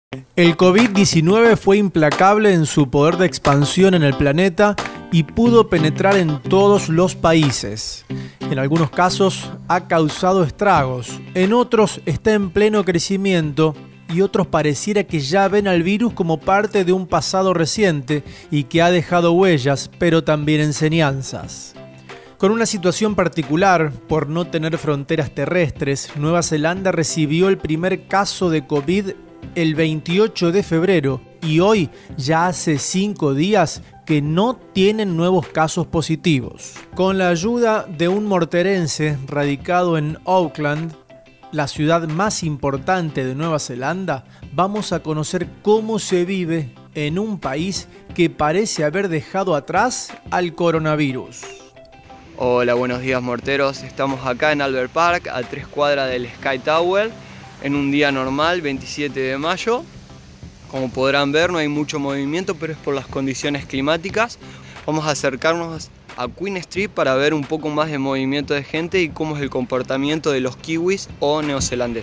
El COVID-19 fue implacable en su poder de expansión en el planeta y pudo penetrar en todos los países. En algunos casos ha causado estragos, en otros está en pleno crecimiento y otros pareciera que ya ven al virus como parte de un pasado reciente y que ha dejado huellas, pero también enseñanzas. Con una situación particular, por no tener fronteras terrestres, Nueva Zelanda recibió el primer caso de COVID el 28 de febrero y hoy ya hace 5 días que no tienen nuevos casos positivos. Con la ayuda de un morterense radicado en Auckland, la ciudad más importante de Nueva Zelanda, vamos a conocer cómo se vive en un país que parece haber dejado atrás al coronavirus. Hola, buenos días morteros. Estamos acá en Albert Park, a 3 cuadras del Sky Tower, en un día normal, 27 de mayo. Como podrán ver, no hay mucho movimiento, pero es por las condiciones climáticas. Vamos a acercarnos a Queen Street para ver un poco más de movimiento de gente y cómo es el comportamiento de los kiwis o neozelandeses.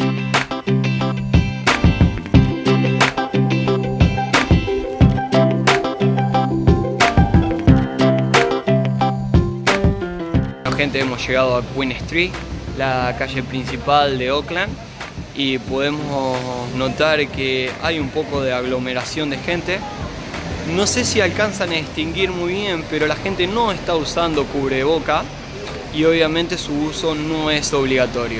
Gente, hemos llegado a Queen Street, la calle principal de Auckland, y podemos notar que hay un poco de aglomeración de gente. No sé si alcanzan a distinguir muy bien, pero la gente no está usando cubreboca y obviamente su uso no es obligatorio.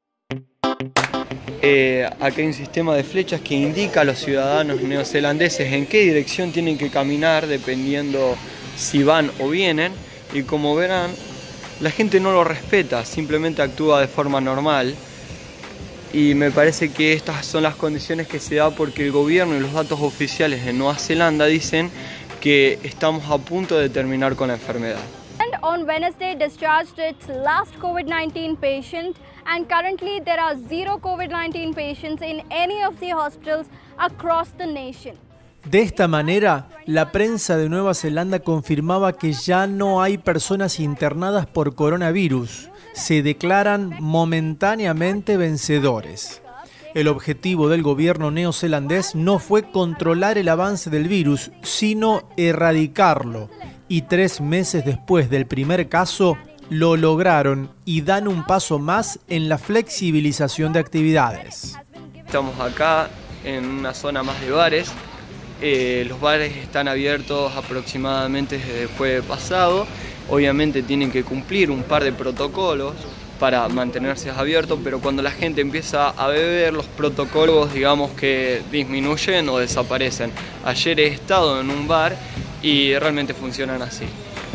Acá hay un sistema de flechas que indica a los ciudadanos neozelandeses en qué dirección tienen que caminar dependiendo si van o vienen, y como verán, la gente no lo respeta, simplemente actúa de forma normal. Y me parece que estas son las condiciones que se da porque el gobierno y los datos oficiales de Nueva Zelanda dicen que estamos a punto de terminar con la enfermedad. On Wednesday discharged its last COVID-19 patient, and currently there are 0 COVID-19 patients in any of the hospitals across the nation. De esta manera, la prensa de Nueva Zelanda confirmaba que ya no hay personas internadas por coronavirus. Se declaran momentáneamente vencedores. El objetivo del gobierno neozelandés no fue controlar el avance del virus, sino erradicarlo. Y 3 meses después del primer caso, lo lograron y dan un paso más en la flexibilización de actividades. Estamos acá en una zona más de bares. Los bares están abiertos aproximadamente desde el jueves pasado. Obviamente tienen que cumplir un par de protocolos para mantenerse abiertos, pero cuando la gente empieza a beber, los protocolos digamos que disminuyen o desaparecen. Ayer he estado en un bar y realmente funcionan así.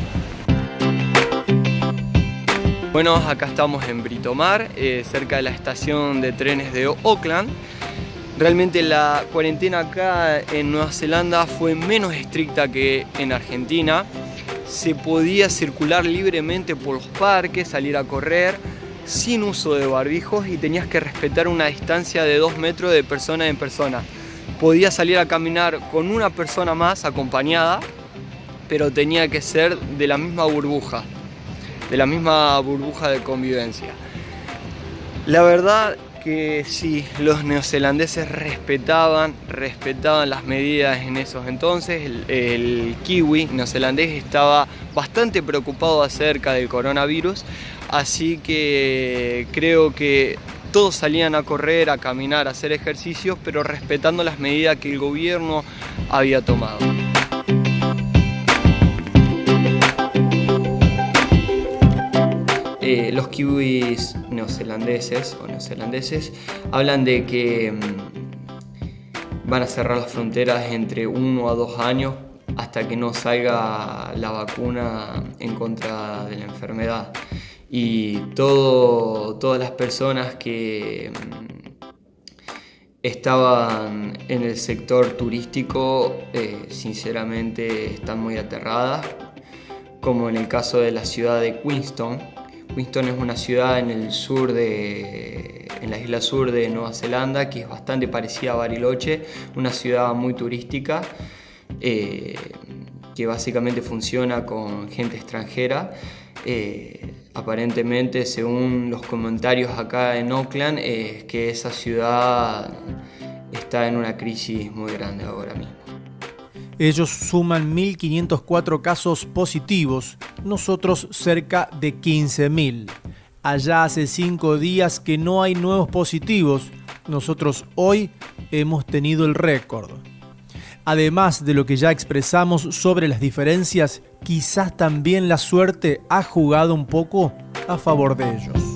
Bueno, acá estamos en Britomar, cerca de la estación de trenes de Auckland. Realmente la cuarentena acá en Nueva Zelanda fue menos estricta que en Argentina. Se podía circular libremente por los parques, salir a correr, sin uso de barbijos, y tenías que respetar una distancia de 2 metros de persona en persona. Podías salir a caminar con una persona más acompañada, pero tenía que ser de la misma burbuja de convivencia. La verdad que sí, los neozelandeses respetaban las medidas en esos entonces. El kiwi neozelandés estaba bastante preocupado acerca del coronavirus, así que creo que todos salían a correr, a caminar, a hacer ejercicios, pero respetando las medidas que el gobierno había tomado. Los kiwis neozelandeses hablan de que van a cerrar las fronteras entre 1 a 2 años hasta que no salga la vacuna en contra de la enfermedad. Y todas las personas que estaban en el sector turístico sinceramente están muy aterradas, como en el caso de la ciudad de Queenstown. Queenstown es una ciudad en la isla sur de Nueva Zelanda, que es bastante parecida a Bariloche, una ciudad muy turística que básicamente funciona con gente extranjera. Aparentemente, según los comentarios acá en Auckland, es que esa ciudad está en una crisis muy grande ahora mismo. Ellos suman 1.504 casos positivos, nosotros cerca de 15.000. Allá hace 5 días que no hay nuevos positivos, nosotros hoy hemos tenido el récord. Además de lo que ya expresamos sobre las diferencias, quizás también la suerte ha jugado un poco a favor de ellos.